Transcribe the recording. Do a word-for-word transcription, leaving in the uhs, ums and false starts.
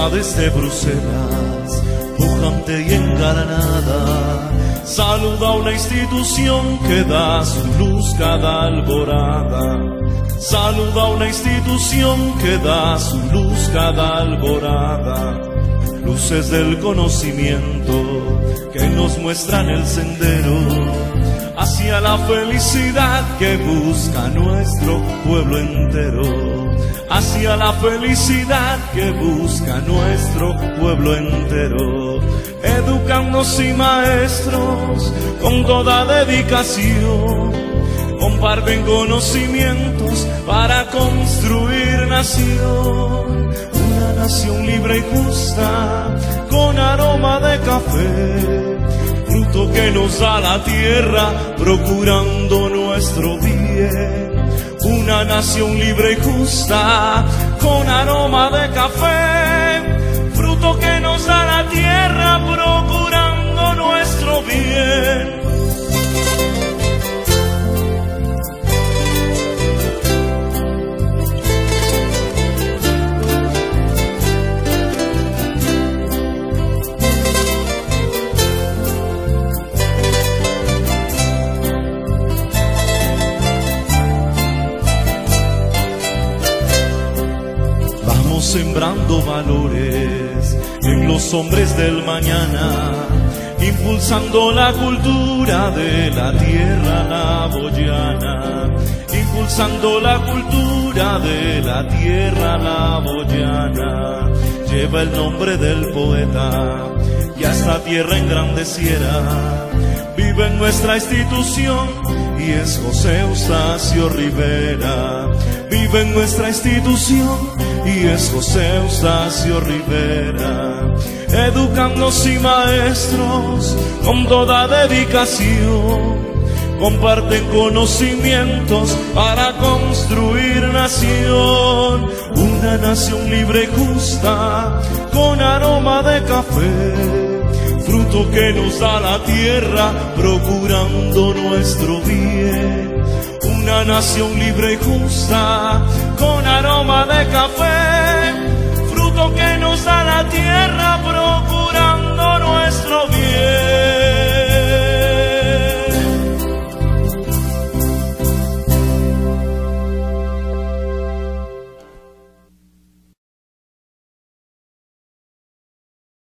Rosa desde Bruselas, pujante y engalanada, saluda a una institución que da su luz cada alborada. Saluda a una institución que da su luz cada alborada. Luces del conocimiento que nos muestran el sendero hacia la felicidad que busca nuestro pueblo entero. Hacia la felicidad que busca nuestro pueblo entero. Educandos y maestros con toda dedicación comparten conocimientos para construir nación. Una nación libre y justa con aroma de café, fruto que nos da la tierra procurando nuestro bien. Una nación libre y justa con aroma de café, fruto que nos da la tierra procurando nuestro bien. Sembrando valores en los hombres del mañana, impulsando la cultura de la tierra navojoyana, impulsando la cultura de la tierra navojoyana. Lleva el nombre del poeta y a esta tierra engrandeciera. Vive en nuestra institución y es José Eustacio Rivera. Vive en nuestra institución y es José Eustacio Rivera. Educandos y maestros con toda dedicación comparten conocimientos para construir nación. Una nación libre y justa con aroma de café, fruto que nos da la tierra procurando nuestro bien. Una nación libre y justa con aroma de café, fruto que nos da la tierra procurando nuestro bien.